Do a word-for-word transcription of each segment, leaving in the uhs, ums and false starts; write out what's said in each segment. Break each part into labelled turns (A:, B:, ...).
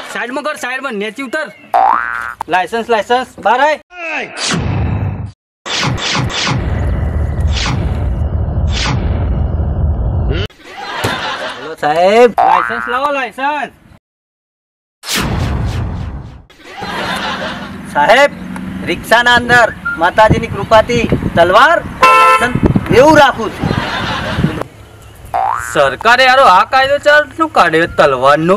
A: side में कर side में नीचे उतर लाइसेंस लाइसेंस बाहर आए हेलो साहेब लाइसेंस लाओ लाइसेंस साहेब रिक्शा ना अंदर माताजी ની કૃપાથી તલવાર એવું રાખું છું સરકારે યારો આ કાયદો ચાલુ કાઢ્યો તલવારનો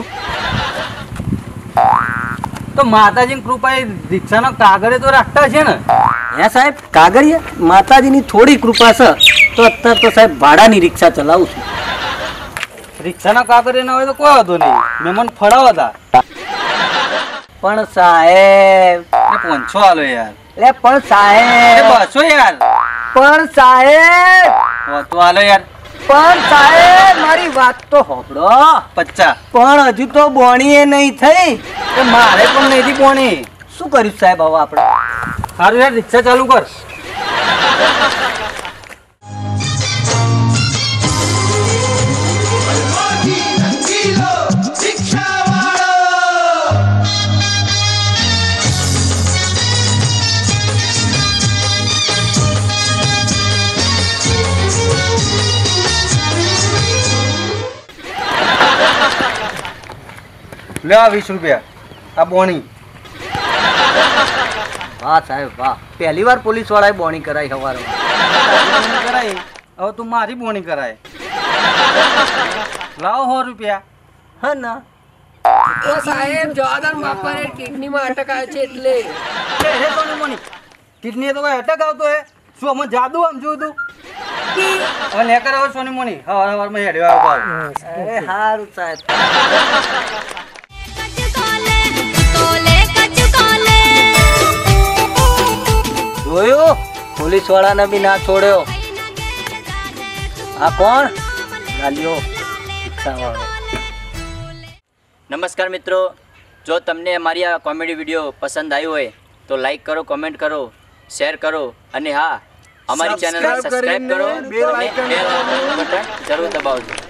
A: તો માતાજી ની કૃપાએ રિક્ષાનો કાગળ તો રાખતા છે ને હે સાહેબ કાગળિયા માતાજીની થોડી કૃપા છે તો અત્યારે તો સાહેબ ભાડાની રિક્ષા ચલાવું છું રિક્ષાના કાગળ ના હોય તો કોઈ વાંધો નહીં મેં મને ફળાવા હતા પણ સાહેબ પાંચસો આલો યાર લે પણ સાહેબ બસો યાર પણ સાહેબ તો આલો યાર પણ સાહેબ મારી વાત તો હોબળો પચાસ પણ હજુ તો બોણી એ નહીં થઈ કે મારે પણ નહીં થી બોણી શું કર્યું સાહેબ હવે આપણે સારું યાર રિક્ષા ચાલુ કર ले वीस रुपया आ बोणी वाह साहेब वाह पहली बार पुलिस वाला बोणी कराई हवार कराई अब तू मारी बोणी कराए लाओ सौ रुपया है ना
B: ओ साहेब જોદર માપરે કિડની માં અટક આવે છે એટલે
A: હે સોની મોની કિડની તો કોઈ અટક આવતો હે શું અમે જાદુ આમ જોઉં તું હવે ને કરાવ સોની મોની હવાર હવાર માં હેડવા આવ અરે હારું સાહેબ જોયો પોલીસ વાળા ને બી ના છોડ્યો આ કોણ ગાલિયો રિક્ષા વાળો
C: નમસ્કાર મિત્રો જો તમને અમારી આ કોમેડી વિડિયો પસંદ આવ્યો હોય તો લાઈક કરો કમેન્ટ કરો શેર કરો અને હા અમારી ચેનલ સબસ્ક્રાઇબ કરો અને બેલ આઇકન બટન જરૂર દબાવજો